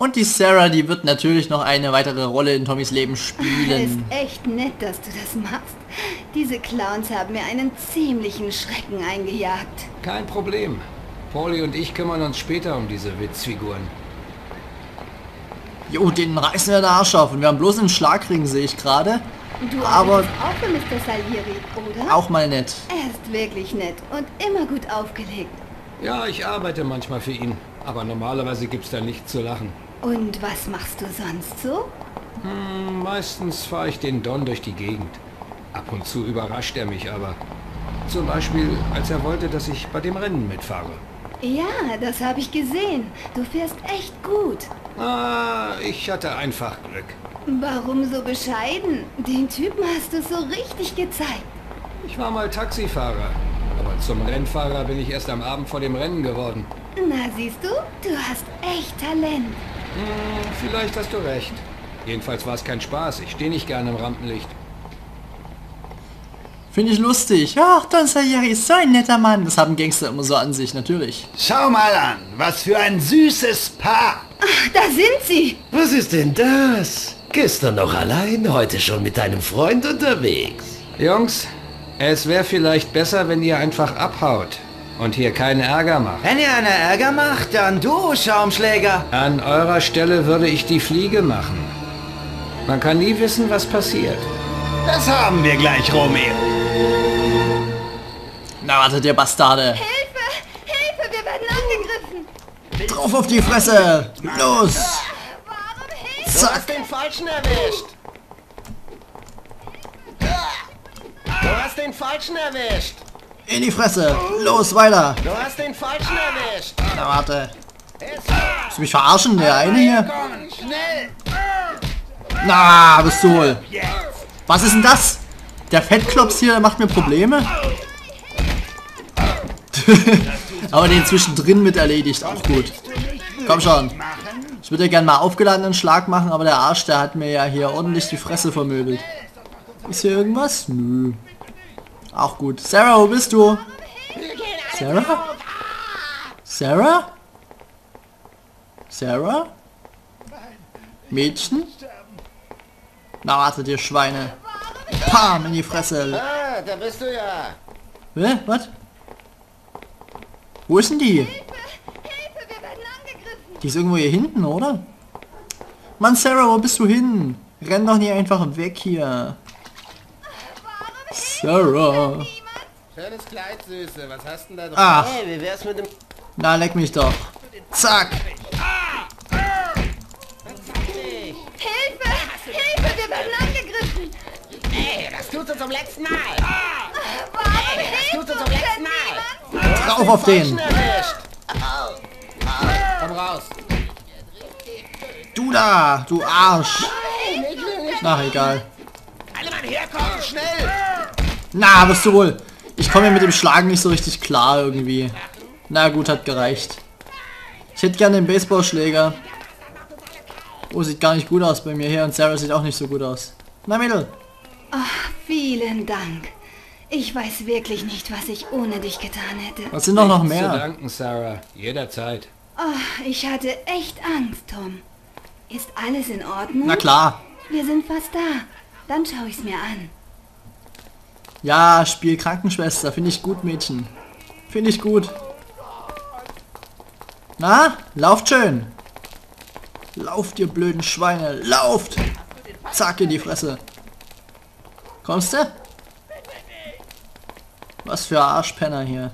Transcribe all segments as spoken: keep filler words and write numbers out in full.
Und die Sarah, die wird natürlich noch eine weitere Rolle in Tommys Leben spielen. Ist echt nett, dass du das machst. Diese Clowns haben mir einen ziemlichen Schrecken eingejagt. Kein Problem. Paulie und ich kümmern uns später um diese Witzfiguren. Jo, den reißen wir den Arsch auf. Und wir haben bloß einen Schlagring, sehe ich gerade. Du Aber arbeitest auch für Mister Salieri, oder? auch mal nett. Er ist wirklich nett und immer gut aufgelegt. Ja, ich arbeite manchmal für ihn. Aber normalerweise gibt's da nichts zu lachen. Und was machst du sonst so? Hm, meistens fahre ich den Don durch die Gegend. Ab und zu überrascht er mich aber. Zum Beispiel, als er wollte, dass ich bei dem Rennen mitfahre. Ja, das habe ich gesehen. Du fährst echt gut. Ah, ich hatte einfach Glück. Warum so bescheiden? Den Typen hast du so richtig gezeigt. Ich war mal Taxifahrer. Aber zum Rennfahrer bin ich erst am Abend vor dem Rennen geworden. Na, siehst du? Du hast echt Talent. Hm, vielleicht hast du recht. Jedenfalls war es kein Spaß. Ich stehe nicht gerne im Rampenlicht. Finde ich lustig. Ach, Don Salieri ist so ein netter Mann. Das haben Gangster immer so an sich, natürlich. Schau mal an, was für ein süßes Paar. Ach, da sind sie. Was ist denn das? Gestern noch allein, heute schon mit deinem Freund unterwegs. Jungs, es wäre vielleicht besser, wenn ihr einfach abhaut und hier keinen Ärger macht. Wenn ihr einen Ärger macht, dann du, Schaumschläger. An eurer Stelle würde ich die Fliege machen. Man kann nie wissen, was passiert. Das haben wir gleich, Romeo. Na, warte, der Bastarde. Hilfe! Hilfe! Wir werden angegriffen! Drauf auf die Fresse. Los. Warum Hilfe? Du Zack. hast den Falschen erwischt. Du hast den Falschen erwischt. In die Fresse. Los, weiter. Du hast den Falschen erwischt. Na, warte. Willst du mich verarschen, der eine hier? Schnell. Na, bist du wohl. Was ist denn das? Der Fettklops hier, der macht mir Probleme. Aber den zwischendrin mit erledigt, auch gut. Komm schon. Ich würde ja gerne mal aufgeladenen Schlag machen, aber der Arsch, der hat mir ja hier ordentlich die Fresse vermöbelt. Ist hier irgendwas? Nö. Auch gut. Sarah, wo bist du? Sarah? Sarah? Sarah? Mädchen? Na, wartet ihr Schweine. Pam, in die Fresse. Ah, da bist du ja. Hä? Was? Wo ist denn die? Hilfe! Wir werden angegriffen! Die ist irgendwo hier hinten, oder? Mann, Sarah, wo bist du hin? Renn doch nicht einfach weg hier. Sarah. Schönes Kleid, Süße. Was hast denn da drauf? Ach. Hey, wie wär's mit dem... Na, leck mich doch. Zack. Hilfe! Hilfe! Wir werden angegriffen! Hey, das tust du zum letzten Mal. Warum Hey, das tust du zum letzten Mal. Drauf auf den. Erwischt. Komm raus. Du da, du Arsch. Ach, egal. Alle Mann herkommen, schnell. Na, bist du wohl. Ich komme ja mit dem Schlagen nicht so richtig klar irgendwie. Na gut, hat gereicht. Ich hätte gerne den Baseballschläger. Oh, sieht gar nicht gut aus bei mir hier. Und Sarah sieht auch nicht so gut aus. Na, Mädel. Ach, vielen Dank. Ich weiß wirklich nicht, was ich ohne dich getan hätte. Was sind doch noch Nichts zu mehr? danken, Sarah. Jederzeit. Ach, ich hatte echt Angst, Tom. Ist alles in Ordnung? Na klar. Wir sind fast da. Dann schaue ich's mir an. Ja, Spiel Krankenschwester. Finde ich gut, Mädchen. Finde ich gut. Na, lauft schön. Lauft, ihr blöden Schweine. Lauft. Zack, in die Fresse. Kommst du? Was für Arschpenner hier.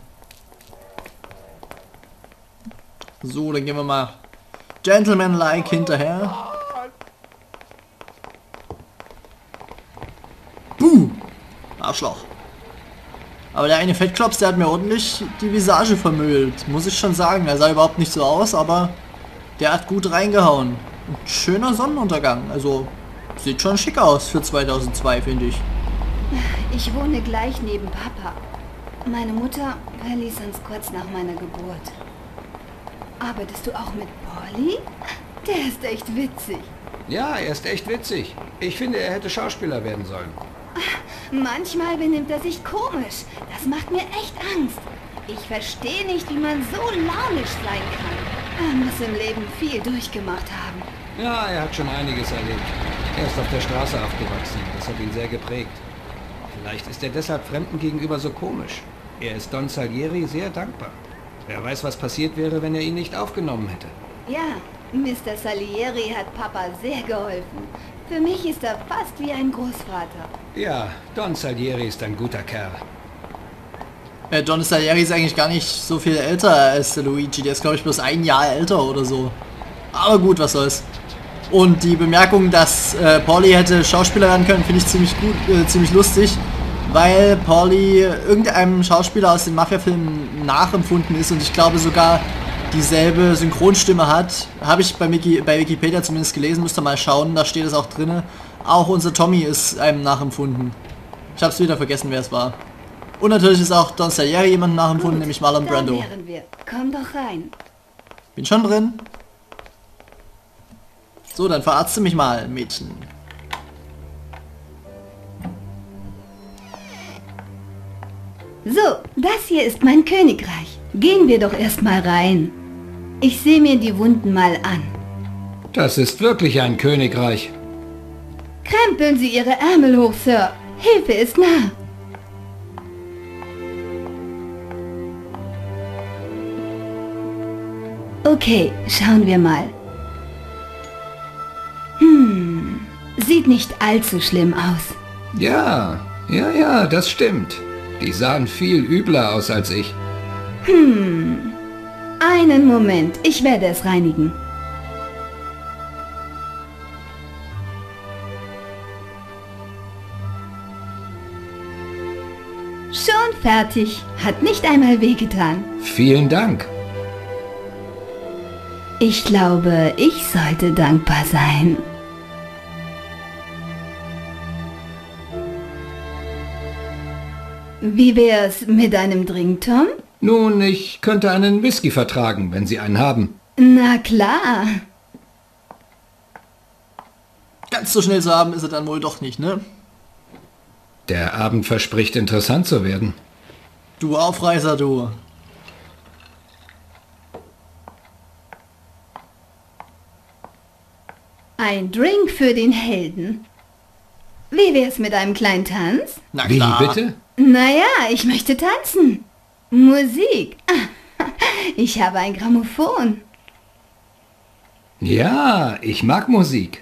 So, dann gehen wir mal Gentleman-like hinterher. Buh! Arschloch. Aber der eine Fettklops, der hat mir ordentlich die Visage vermüllt. Muss ich schon sagen. Er sah überhaupt nicht so aus, aber der hat gut reingehauen. Und schöner Sonnenuntergang. Also, sieht schon schick aus für zweitausendzwei, finde ich. Ich wohne gleich neben Papa. Meine Mutter verließ uns kurz nach meiner Geburt. Arbeitest du auch mit Paulie? Der ist echt witzig. Ja, er ist echt witzig. Ich finde, er hätte Schauspieler werden sollen. Manchmal benimmt er sich komisch. Das macht mir echt Angst. Ich verstehe nicht, wie man so launisch sein kann. Er muss im Leben viel durchgemacht haben. Ja, er hat schon einiges erlebt. Er ist auf der Straße aufgewachsen. Das hat ihn sehr geprägt. Vielleicht ist er deshalb Fremden gegenüber so komisch. Er ist Don Salieri sehr dankbar. Wer weiß, was passiert wäre, wenn er ihn nicht aufgenommen hätte. Ja, Mister Salieri hat Papa sehr geholfen. Für mich ist er fast wie ein Großvater. Ja, Don Salieri ist ein guter Kerl. Äh, Don Salieri ist eigentlich gar nicht so viel älter als der Luigi. Der ist, glaube ich, bloß ein Jahr älter oder so. Aber gut, was soll's. Und die Bemerkung, dass äh, Paulie hätte Schauspieler werden können, finde ich ziemlich gut, äh, ziemlich lustig. Weil Paulie irgendeinem Schauspieler aus den Mafia-Filmen nachempfunden ist und ich glaube sogar dieselbe Synchronstimme hat. Habe ich bei, Wiki, bei Wikipedia zumindest gelesen, müsst ihr mal schauen, da steht es auch drin. Auch unser Tommy ist einem nachempfunden. Ich habe es wieder vergessen, wer es war. Und natürlich ist auch Don Salieri jemand nachempfunden, Gut, nämlich Marlon da Brando. wären wir. Komm doch rein. Bin schon drin. So, dann verarzte mich mal, Mädchen. So, das hier ist mein Königreich. Gehen wir doch erstmal rein. Ich sehe mir die Wunden mal an. Das ist wirklich ein Königreich. Krempeln Sie Ihre Ärmel hoch, Sir. Hilfe ist nah. Okay, schauen wir mal. Hm, sieht nicht allzu schlimm aus. Ja, ja, ja, das stimmt. Die sahen viel übler aus als ich. Hm, einen Moment, ich werde es reinigen. Schon fertig, hat nicht einmal wehgetan. Vielen Dank. Ich glaube, ich sollte dankbar sein. Wie wär's mit einem Drink, Tom? Nun, ich könnte einen Whisky vertragen, wenn Sie einen haben. Na klar. Ganz so schnell zu haben ist er dann wohl doch nicht, ne? Der Abend verspricht interessant zu werden. Du Aufreißer, du. Ein Drink für den Helden. Wie wär's mit einem kleinen Tanz? Na Wie, klar. bitte? Naja, ich möchte tanzen. Musik. Ich habe ein Grammophon. Ja, ich mag Musik.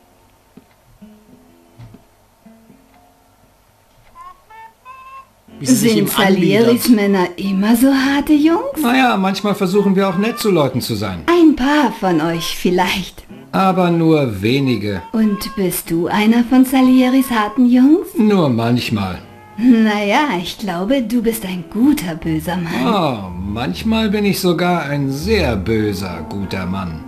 Wie sie sich ihm Sind Salieris anbietet. Männer immer so harte Jungs? Naja, manchmal versuchen wir auch nett zu Leuten zu sein. Ein paar von euch vielleicht. Aber nur wenige. Und bist du einer von Salieris harten Jungs? Nur manchmal. Naja, ich glaube, du bist ein guter, böser Mann. Oh, manchmal bin ich sogar ein sehr böser, guter Mann.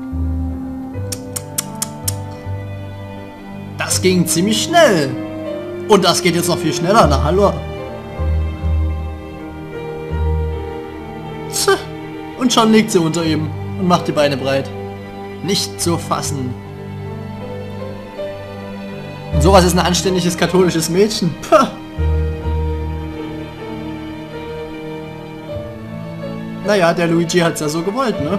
Das ging ziemlich schnell. Und das geht jetzt noch viel schneller, na hallo. Tch. Und schon liegt sie unter ihm und macht die Beine breit. Nicht zu fassen. Und sowas ist ein anständiges katholisches Mädchen. Puh. Naja, der Luigi hat's ja so gewollt, ne?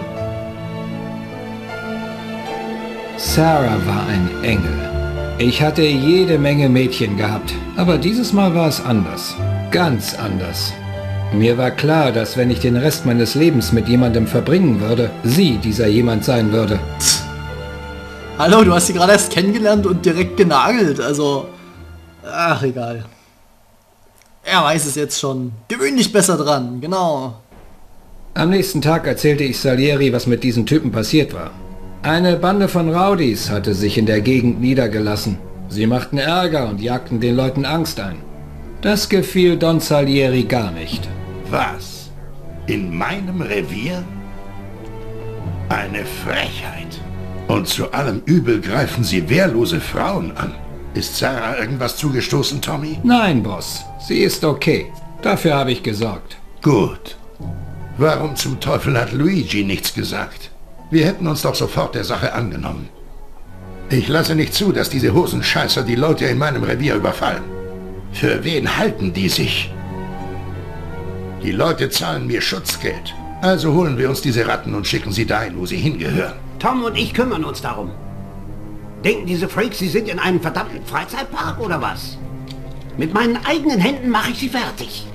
Sarah war ein Engel. Ich hatte jede Menge Mädchen gehabt, aber dieses Mal war es anders. Ganz anders. Mir war klar, dass wenn ich den Rest meines Lebens mit jemandem verbringen würde, sie dieser jemand sein würde. Hallo, du hast sie gerade erst kennengelernt und direkt genagelt, also... Ach, egal. Er weiß es jetzt schon. Gewöhn dich besser dran, genau. Am nächsten Tag erzählte ich Salieri, was mit diesen Typen passiert war. Eine Bande von Rowdies hatte sich in der Gegend niedergelassen. Sie machten Ärger und jagten den Leuten Angst ein. Das gefiel Don Salieri gar nicht. Was? In meinem Revier? Eine Frechheit. Und zu allem Übel greifen sie wehrlose Frauen an. Ist Sarah irgendwas zugestoßen, Tommy? Nein, Boss. Sie ist okay. Dafür habe ich gesorgt. Gut. Warum zum Teufel hat Luigi nichts gesagt? Wir hätten uns doch sofort der Sache angenommen. Ich lasse nicht zu, dass diese Hosenscheißer die Leute in meinem Revier überfallen. Für wen halten die sich? Die Leute zahlen mir Schutzgeld. Also holen wir uns diese Ratten und schicken sie dahin, wo sie hingehören. Tom und ich kümmern uns darum. Denken diese Freaks, sie sind in einem verdammten Freizeitpark oder was? Mit meinen eigenen Händen mache ich sie fertig.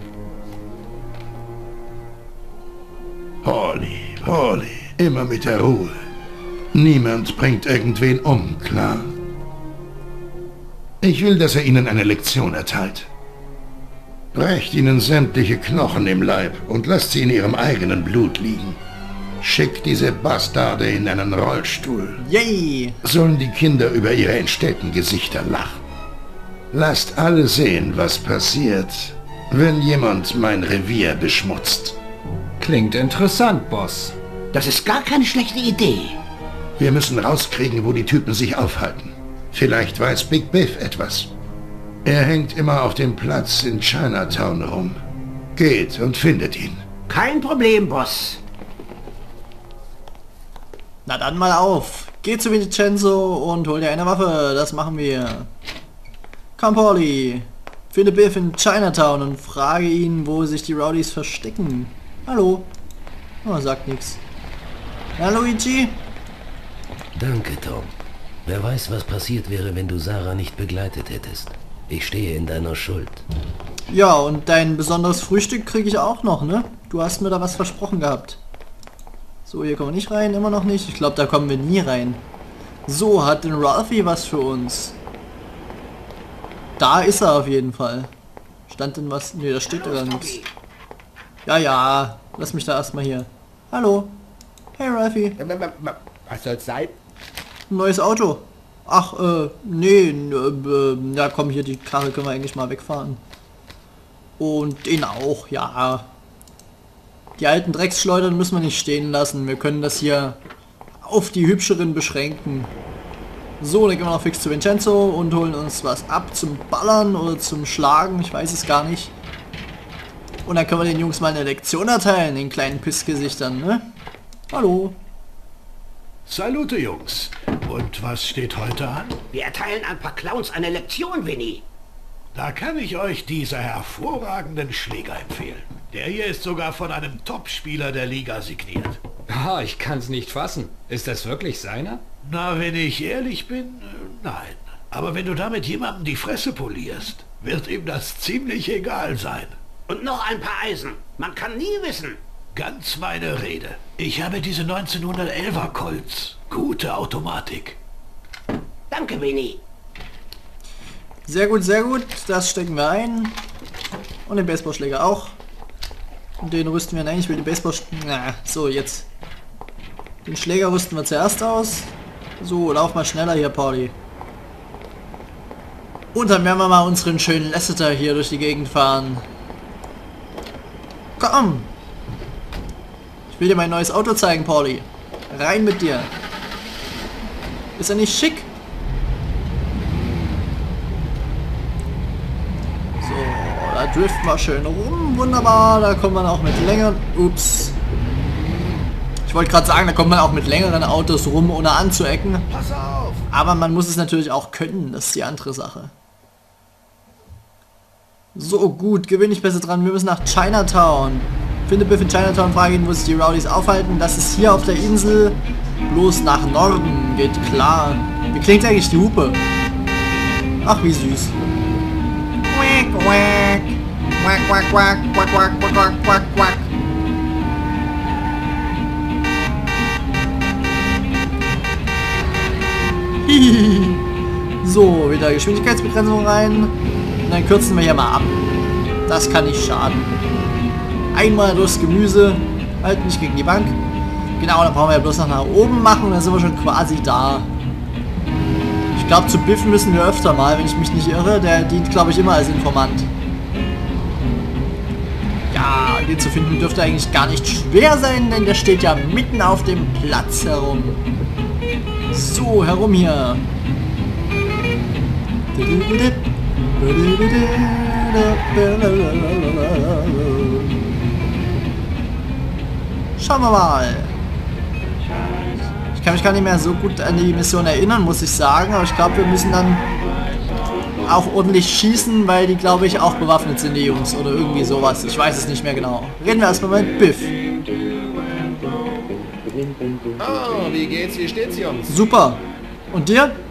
Paulie, Paulie, immer mit der Ruhe. Niemand bringt irgendwen um, klar? Ich will, dass er ihnen eine Lektion erteilt. Brecht ihnen sämtliche Knochen im Leib und lasst sie in ihrem eigenen Blut liegen. Schickt diese Bastarde in einen Rollstuhl. Yay! Sollen die Kinder über ihre entstellten Gesichter lachen. Lasst alle sehen, was passiert, wenn jemand mein Revier beschmutzt. Klingt interessant, Boss. Das ist gar keine schlechte Idee. Wir müssen rauskriegen, wo die Typen sich aufhalten. Vielleicht weiß Big Biff etwas. Er hängt immer auf dem Platz in Chinatown rum. Geht und findet ihn. Kein Problem, Boss. Na dann mal auf. Geh zu Vincenzo und hol dir eine Waffe. Das machen wir. Komm, Paulie. Finde Biff in Chinatown und frage ihn, wo sich die Rowdies verstecken. Hallo. Oh, sagt nichts. Na, Luigi? Danke, Tom. Wer weiß, was passiert wäre, wenn du Sarah nicht begleitet hättest. Ich stehe in deiner Schuld. Ja, und dein besonderes Frühstück kriege ich auch noch, ne? Du hast mir da was versprochen gehabt. So, hier kommen wir nicht rein, immer noch nicht. Ich glaube, da kommen wir nie rein. So, hat denn Ralphie was für uns? Da ist er auf jeden Fall. Stand denn was? Ne, da steht da nichts. Ja, ja. Lass mich da erstmal hier. Hallo. Hey, Ralphie. Was soll's sein? Ein neues Auto. Ach, äh, nee, äh, ja komm, hier, die Karre können wir eigentlich mal wegfahren. Und den auch, ja. Die alten Drecksschleudern müssen wir nicht stehen lassen. Wir können das hier auf die hübscheren beschränken. So, dann gehen wir noch fix zu Vincenzo und holen uns was ab zum Ballern oder zum Schlagen, ich weiß es gar nicht. Und dann können wir den Jungs mal eine Lektion erteilen, den kleinen Pissgesichtern, ne? Hallo. Salute, Jungs. Und was steht heute an? Wir erteilen ein paar Clowns eine Lektion, Winnie. Da kann ich euch dieser hervorragenden Schläger empfehlen. Der hier ist sogar von einem Topspieler der Liga signiert. Ah, ich kann's nicht fassen. Ist das wirklich seiner? Na, wenn ich ehrlich bin, äh, nein. Aber wenn du damit jemandem die Fresse polierst, wird ihm das ziemlich egal sein. Und noch ein paar Eisen. Man kann nie wissen. Ganz meine Rede. Ich habe diese neunzehnhundertelfer Colts. Gute Automatik. Danke, Winnie. Sehr gut, sehr gut. Das stecken wir ein. Und den Baseballschläger auch. Und den rüsten wir... Nein, ich will den Baseballschläger... So, jetzt. Den Schläger rüsten wir zuerst aus. So, lauf mal schneller hier, Paulie. Und dann werden wir mal unseren schönen Lasseter hier durch die Gegend fahren. Komm! Ich will dir mein neues Auto zeigen, Paulie. Rein mit dir. Ist er nicht schick? So, da driften wir schön rum. Wunderbar, da kommt man auch mit längeren... Ups. Ich wollte gerade sagen, da kommt man auch mit längeren Autos rum, ohne anzuecken. Pass auf! Aber man muss es natürlich auch können, das ist die andere Sache. So, gut, gewinne ich besser dran. Wir müssen nach Chinatown. Finde Biff in Chinatown, frage ihn, wo sich die Rowdies aufhalten. Das ist hier auf der Insel. Bloß nach Norden. Geht klar. Wie klingt eigentlich die Hupe? Ach, wie süß. Quack, quack. Quack, quack, quack, quack, quack, quack, quack, quack, quack. So, wieder Geschwindigkeitsbegrenzung rein. Und dann kürzen wir hier mal ab. Das kann nicht schaden. Einmal durchs Gemüse. Halt nicht gegen die Bank. Genau, dann brauchen wir ja bloß noch nach oben machen und dann sind wir schon quasi da. Ich glaube, zu Biff müssen wir öfter mal, wenn ich mich nicht irre. Der dient, glaube ich, immer als Informant. Ja, den zu finden dürfte eigentlich gar nicht schwer sein, denn der steht ja mitten auf dem Platz herum. So, herum hier. Schauen wir mal. Ich kann mich gar nicht mehr so gut an die Mission erinnern, muss ich sagen. Aber ich glaube, wir müssen dann auch ordentlich schießen, weil die, glaube ich, auch bewaffnet sind, die Jungs. Oder irgendwie sowas. Ich weiß es nicht mehr genau. Reden wir erstmal mit Biff. Oh, wie geht's? Wie steht's, Jungs? Super. Und dir?